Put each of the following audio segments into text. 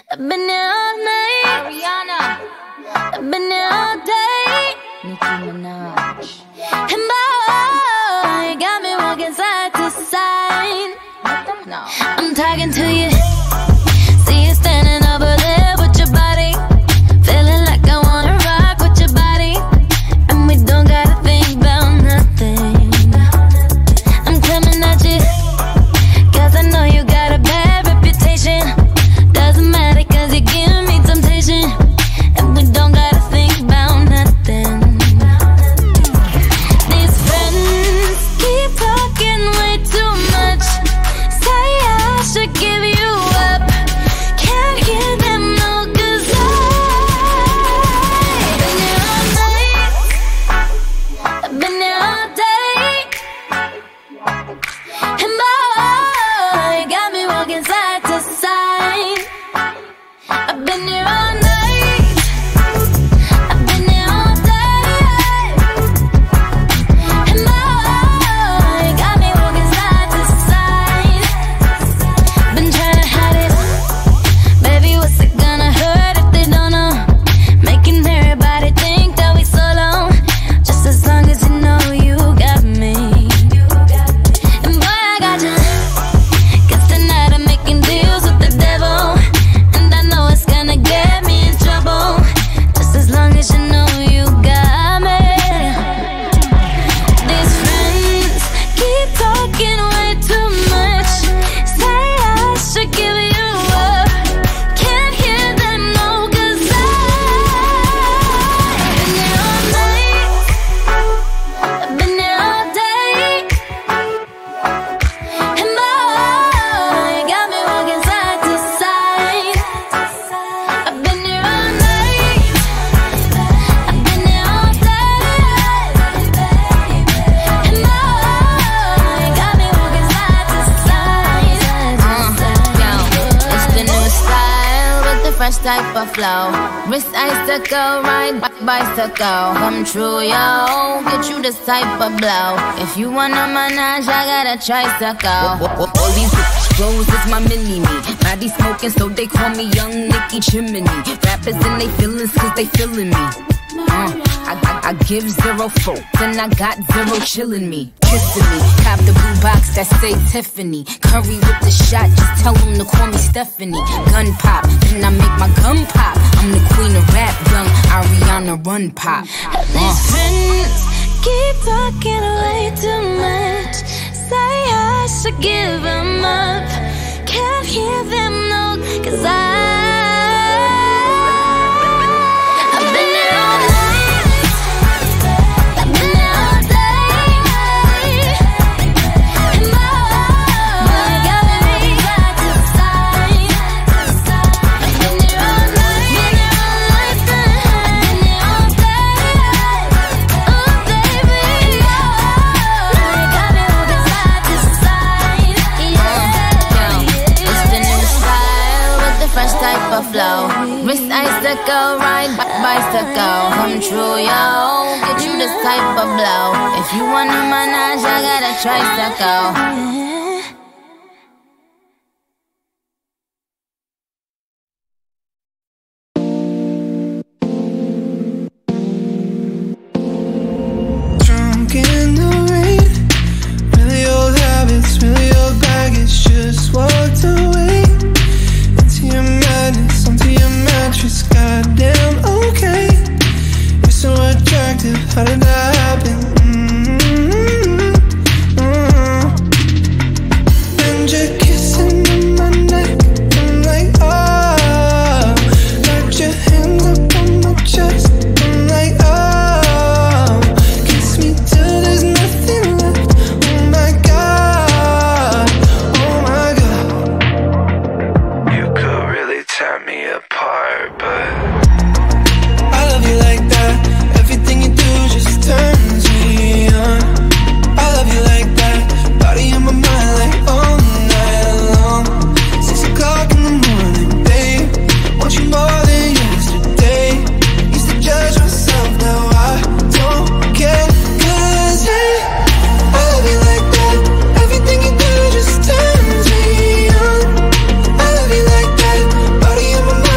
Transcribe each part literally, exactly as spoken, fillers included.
I've been here all night. Ariana. I've been here all day. Nicki Minaj. And boy, you got me walking side to side. No. I'm talking to you. See you standing over there with your body. Feeling like I wanna rock with your body. And we don't gotta think about nothing. I'm coming at you, cause I know you got a bad reputation. Doesn't matter cause you give me temptation. And we don't gotta think about nothing. These friends keep talking way too much. Say I should give you up. Can't hear them no, cause I've been here all night. I've been here all day. And boy, you got me walking side to side. I've been here all night. I've been here all day. And boy, you got me walking side to side. Been trying to hide it. Baby, what's it gonna hurt if they don't know? Making everybody think that we solo. Just as long as you know you got me. And boy, I got you. Cause tonight I'm making deals with the devil. And I know it's gonna get me in trouble. Just as long as you know you got me. These friends keep talking way too much. Say I should give you up. Can't hear them no, cause I've been here all night. I've been here all day. And boy, you got me walking side to side. I've been here all night. I've been here all day. And boy, you got me walking side to side. Uh, yo, it's the new style with the fresh type of flow. Wrist icicle, ride b- bicycle. Come true, yo. Get you this type of blow. If you wanna manage, I got a tricycle. All these clothes is my mini-me. Body smoking, so they call me Young Nicki Chimney. Rappers and they feelings, cause they feeling me. Uh, I, I, I give zero full, then I got zero chillin' me, kissing me. Cop the blue box that say Tiffany. Curry with the shot, just tell them to call me Stephanie. Gun pop, then I make my gun pop. I'm the queen of rap, young Ariana Run pop. These friends keep talking way too much. Say I should give them up. Can't hear them no, cause I I've been here all night. I've been here all day. And boy, you got me walking side to side. I've been here all night. I've been here all day. Oh baby, and boy, you got me walking side to side. Yeah. It's the new style with the fresh type of flow. Wrist icicle, ride b- bicycle. Come true, yo. Get you this type of blow. If you wanna manage, I got a tricycle. Drunk in the rain, really old habits, really old baggage. Just walked away into your madness, onto your mattress. Goddamn, okay. You're so attractive. How did that happen? Mm-hmm. Mm-hmm. And you're kissing on my neck. I'm like, oh. Got your hands up on my chest. I'm like, oh. Kiss me till there's nothing left. Oh my god. Oh my god. You could really tear me apart, but I love you like that. Everything you do just turns me on. I love you like that. Body in my mind like all night long. Six o'clock in the morning, babe. Want you more than yesterday. Used to judge myself, now I don't care. Cause hey, I love you like that. Everything you do just turns me on. I love you like that. Body in my mind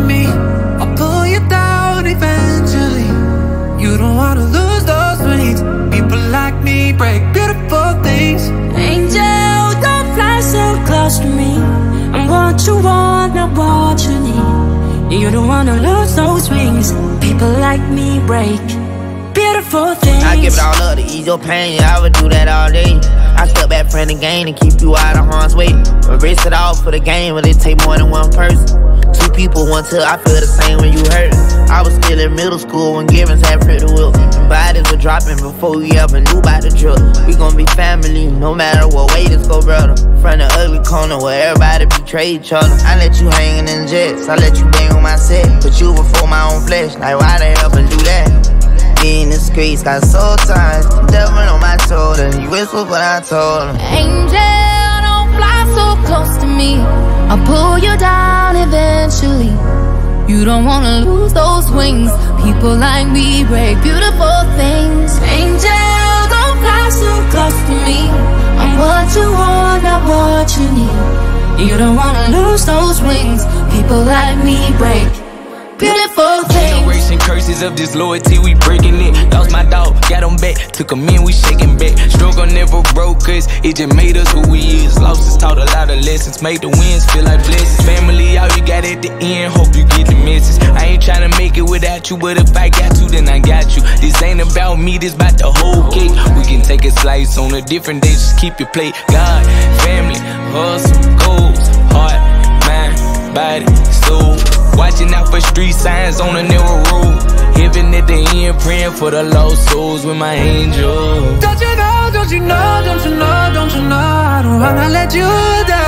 me. I'll pull you down eventually. You don't wanna lose those wings. People like me break beautiful things. Angel, don't fly so close to me. I'm what you want, not what you need. You don't wanna lose those wings. People like me break beautiful things. I give it all up to ease your pain, I would do that all day. I step back from the game and keep you out of harm's way. Erase it all for the game, but it take more than one person. Two people, one till I feel the same when you hurt. I was still in middle school when Givens had pretty will. Bodies were dropping before we ever knew about the drill. We gon' be family, no matter what way this go, brother. From the ugly corner where everybody betray each other. I let you hangin' in jets, I let you bang on my set. Put you before my own flesh, like why the hell and do that? In the streets, got soul ties, devil on my shoulder. You whisper, but I told him. Angel, don't fly so close to me. I'll pull you down eventually. You don't wanna lose those wings. People like me break beautiful things. Angel, don't fly so close to me. I'm what you want, not what you need. You don't wanna lose those wings. People like me break beautiful things. Generation curses of disloyalty, we breaking it. Lost my dog, got him back, took him in, we shaking back. Struggle never broke us, it just made us who we is. Lost us taught a lot of lessons, made the wins feel like blessings. Family, all you got at the end, hope you get the message. I ain't tryna make it without you, but if I got to, then I got you. This ain't about me, this about the whole cake. We can take a slice on a different day, just keep your plate. God, family, hustle, goals, heart, mind, body, soul. Watching out for street signs on a narrow road. Heaven at the end, praying for the lost souls with my angel. Don't you know, don't you know, don't you know, don't you know I don't wanna let you down.